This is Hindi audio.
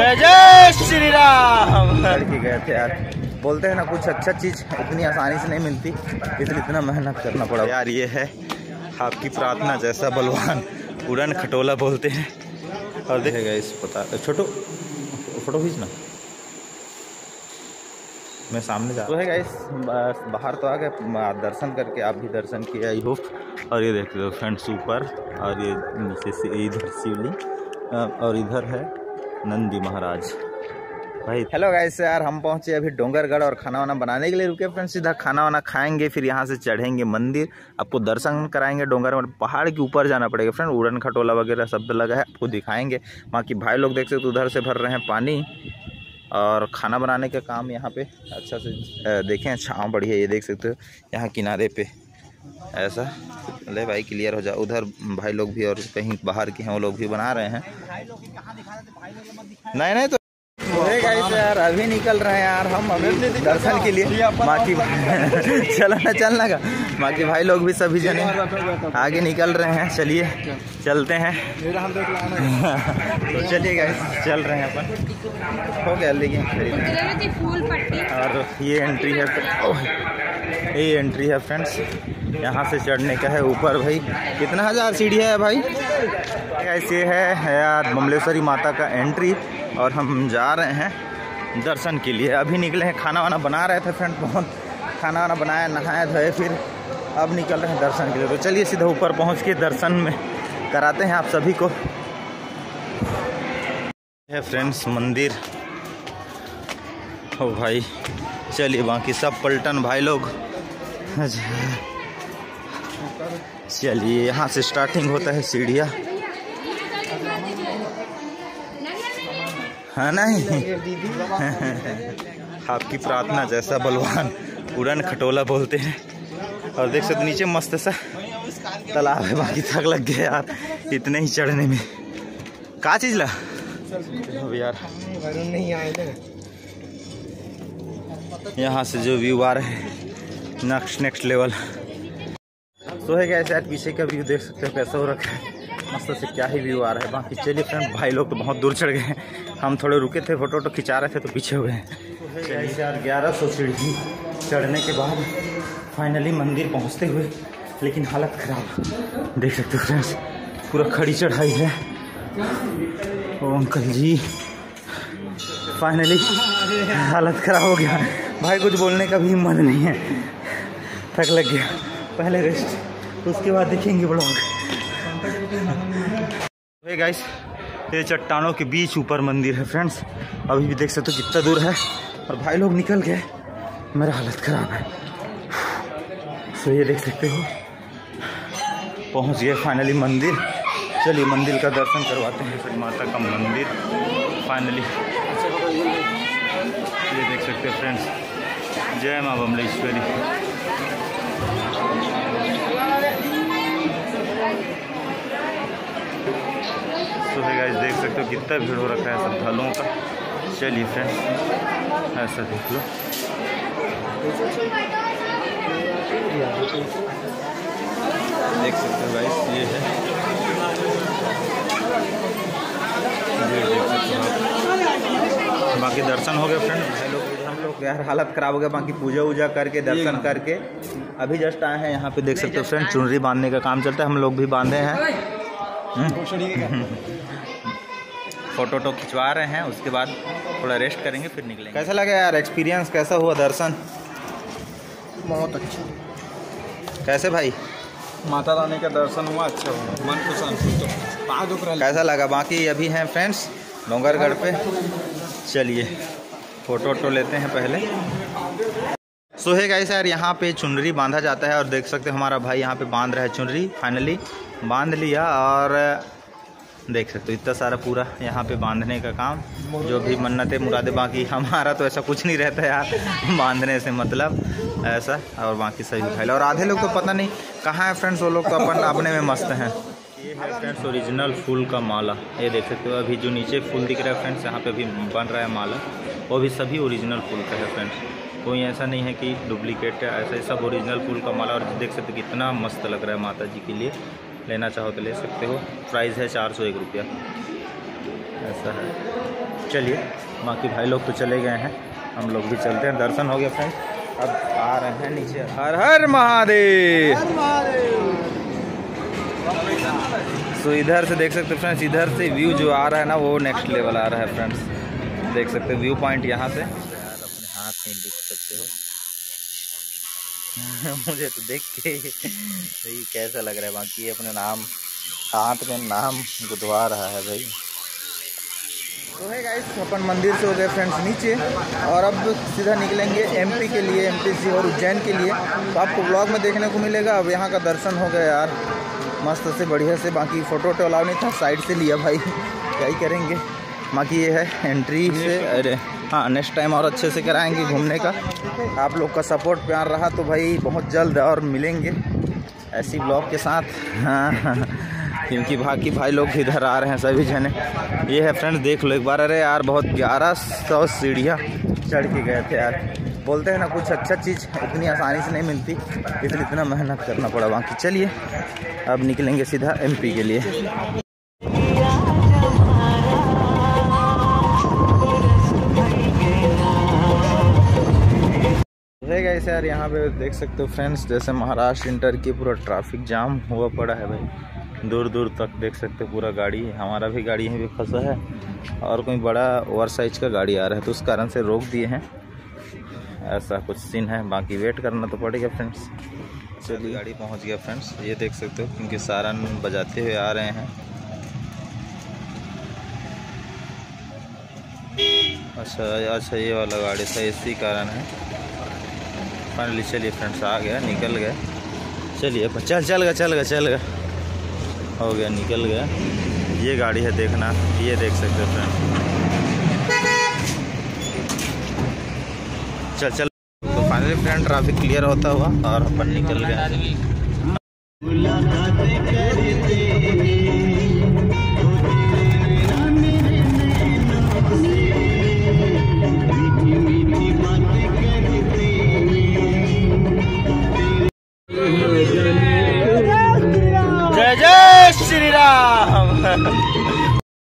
जय जय श्री राम। लड़के गए थे यार। बोलते हैं ना कुछ अच्छा चीज़ इतनी आसानी से नहीं मिलती, इसलिए इतना मेहनत करना पड़ा यार। ये है आपकी प्रार्थना जैसा बलवान, उड़न खटोला बोलते हैं। और देखेगा इस पता छोटो फोटो खींचना, मैं सामने जा रहा हूँ। गाइस बस बाहर तो आ गए दर्शन करके, आप भी दर्शन किए आई होप। और ये देख लो फ्रेंड्स ऊपर, और ये नीचे से इधर शिवलिंग, और इधर है नंदी महाराज भाई। हेलो गाइस यार, हम पहुंचे अभी डोंगरगढ़ और खाना वाना बनाने के लिए रुके फ्रेंड्स। सीधा खाना वाना खाएंगे, फिर यहाँ से चढ़ेंगे मंदिर, आपको दर्शन कराएंगे। डोंगरगढ़ पहाड़ के ऊपर जाना पड़ेगा फ्रेंड, उड़न खटोला वगैरह शब्द लगा है, आपको दिखाएंगे। वहाँ की भाई लोग देख सकते उधर से भर रहे हैं पानी, और खाना बनाने का काम यहाँ पे अच्छा से देखें, छाँव बढ़िया ये देख सकते हो यहाँ किनारे पे ऐसा। ले भाई क्लियर हो जाए, उधर भाई लोग भी और कहीं बाहर के हैं वो लोग भी बना रहे हैं। नहीं तो गाइस यार अभी निकल रहे हैं यार हम अभी दर्शन के लिए। बाकी चलना का बाकी भाई लोग भी सभी जने आगे निकल रहे हैं। चलिए चलते हैं। तो चलिए गाइस चल रहे हैं अपन। हो गया लेकिन और ये एंट्री है, ये एंट्री है फ्रेंड्स, यहाँ से चढ़ने का है ऊपर। भाई कितना 1000 सीढ़ी है भाई। ऐसे है यार बमलेश्वरी माता का एंट्री, और हम जा रहे हैं दर्शन के लिए। अभी निकले हैं, खाना वाना बना रहे थे फ्रेंड, बहुत खाना वाना बनाया, नहाए धोए, फिर अब निकल रहे हैं दर्शन के लिए। तो चलिए सीधा ऊपर पहुंच के दर्शन में कराते हैं आप सभी को। है फ्रेंड्स मंदिर ओ भाई। चलिए बाकी सब पलटन भाई लोग। चलिए यहाँ से स्टार्टिंग होता है सीढ़ियाँ, हाँ नहीं आपकी प्रार्थना जैसा बलवान, उड़न खटोला बोलते हैं। और देख सकते नीचे मस्त सा तालाब है। बाकी थक लग गया यार इतने ही चढ़ने में। क्या चीज ला यार, यहाँ से जो व्यू आ रहा है नेक्स्ट लेवल। तो है क्या शायद पीछे का व्यू देख सकते हो कैसा हो रखा है, मस्त से क्या ही व्यू आ रहा है। बाकी चलिए फ्रेंड, भाई लोग तो बहुत दूर चढ़ गए हैं, हम थोड़े रुके थे फोटो खिंचा रहे थे तो पीछे हो गए। चलिए यार 1100 सीढ़ी चढ़ने के बाद फाइनली मंदिर पहुंचते हुए, लेकिन हालत ख़राब देख सकते हो फ्रेंड्स, पूरा खड़ी चढ़ाई है। ओ अंकल जी फाइनली हालत ख़राब हो गया भाई, कुछ बोलने का भी हिम्मत नहीं है, थक लग गया। पहले रेस्ट, उसके बाद देखेंगे ब्लॉग। हे गाइस ये चट्टानों के बीच ऊपर मंदिर है फ्रेंड्स, अभी भी देख सकते हो कितना दूर है, और भाई लोग निकल गए, मेरा हालत ख़राब है। तो ये देख सकते हो पहुंच गए फाइनली मंदिर। चलिए मंदिर का दर्शन करवाते हैं, फिर माता का मंदिर फाइनली। ये देख सकते हो फ्रेंड्स, जय माँ बमलेश्वरी। तो है गाइस देख सकते हो कितना भीड़ हो रखा है श्रद्धालुओं का। चलिए फ्रेंड्स ऐसा देख लो, देख सकते हो गाइस ये है भीड़, देख सकते हो। बाकी दर्शन हो गए फ्रेंड, हम लोग यार हालत ख़राब हो गया। बाकी पूजा वूजा करके दर्शन करके अभी जस्ट आए हैं यहाँ पे, देख सकते हो फ्रेंड चुनरी बांधने का काम चलता है, हम लोग भी बांधे हैं। फोटो खिंचवा रहे हैं, उसके बाद थोड़ा रेस्ट करेंगे फिर निकलेंगे। कैसा लगा यार एक्सपीरियंस, कैसा हुआ दर्शन? बहुत अच्छा। कैसे भाई माता रानी का दर्शन हुआ, अच्छा हुआ, मन को शांति। तो कैसा लगा? बाकी अभी हैं फ्रेंड्स डोंगरगढ़ पे, चलिए फोटो लेते हैं पहले। सो है गाइस यार यहाँ पे चुनरी बांधा जाता है, और देख सकते हो हमारा भाई यहाँ पे बांध रहा है चुनरी, फाइनली बांध लिया। और देख सकते हो इतना सारा पूरा यहाँ पे बांधने का काम, जो भी मन्नतें मुरादें। बाकी हमारा तो ऐसा कुछ नहीं रहता यार बांधने से मतलब ऐसा, और बाकी सही भाई। और आधे लोग तो पता नहीं कहाँ है फ्रेंड्स, वो लोग तो अपन अपने में मस्त हैं। ये है फ्रेंड्स ओरिजिनल फूल का माला, ये देख सकते हो। अभी जो नीचे फूल दिख रहा है फ्रेंड्स, यहाँ पे अभी बन रहा है माला, वो भी सभी ओरिजिनल फूल का है फ्रेंड्स, कोई ऐसा नहीं है कि डुप्लीकेट है, ऐसा सब ओरिजिनल फूल का माला। और देख सकते हो कितना मस्त लग रहा है माता जी के लिए, लेना चाहो तो ले सकते हो। प्राइस है 401 रुपया, ऐसा है। चलिए, बाकी भाई लोग तो चले गए हैं, हम लोग भी चलते हैं। दर्शन हो गया फ्रेंड्स, अब आ रहे हैं नीचे। हर हर महादेव। तो इधर से देख सकते हो फ्रेंड्स, इधर से व्यू जो आ रहा है ना वो नेक्स्ट लेवल आ रहा है फ्रेंड्स। देख सकते हो व्यू पॉइंट यहाँ से, यार अपने हाथ में दिख सकते हो। मुझे तो देख के भाई कैसा लग रहा है, बाकी अपने नाम हाथ में नाम गुदवा रहा है भाई। तो है गाइस, अपन मंदिर से हो गए फ्रेंड्स नीचे, और अब सीधा निकलेंगे एमपी के लिए, एमपी से और उज्जैन के लिए। तो आपको ब्लॉग में देखने को मिलेगा। अब यहाँ का दर्शन हो गया यार मस्त से, बढ़िया से। बाकी फ़ोटो वोटो अलाउ नहीं था, साइड से लिया भाई, क्या ही करेंगे। बाकी ये है एंट्री से। अरे हाँ, नेक्स्ट टाइम और अच्छे से कराएंगे घूमने का। आप लोग का सपोर्ट प्यार रहा तो भाई बहुत जल्द और मिलेंगे ऐसी ब्लॉग के साथ। हाँ, क्योंकि बाकी भाई लोग इधर आ रहे हैं सभी जने। ये है फ्रेंड्स, देख लो एक बार। अरे यार बहुत 1100 सीढ़ियाँ चढ़ के गए थे यार। बोलते हैं ना, कुछ अच्छा चीज़ इतनी आसानी से नहीं मिलती, इसलिए इतना मेहनत करना पड़ा। बाकी चलिए अब निकलेंगे सीधा एमपी के लिए। है गाइस यार, यहाँ पे देख सकते हो फ्रेंड्स, जैसे महाराष्ट्र इंटर की पूरा ट्रैफिक जाम हुआ पड़ा है भाई। दूर दूर तक देख सकते हो पूरा गाड़ी। हमारा भी गाड़ी यहीं पे फंसा है, और कोई बड़ा ओवर साइज का गाड़ी आ रहा है, तो उस कारण से रोक दिए हैं। ऐसा कुछ सीन है, बाकी वेट करना तो पड़ेगा फ्रेंड्स। चलिए, गाड़ी पहुँच गया फ्रेंड्स, ये देख सकते हो, क्योंकि सारन बजाते हुए आ रहे हैं। अच्छा ये वाला गाड़ी था, इसी कारण है। फाइनली चलिए फ्रेंड्स, आ गया, निकल गया। चलिए चल गया हो गया, निकल गया। ये गाड़ी है, देखना, ये देख सकते हो फ्रेंड्स। चल तो फाइनली फ्रेंड ट्रैफिक क्लियर होता हुआ और अपन निकल गए। जय जय श्री राम।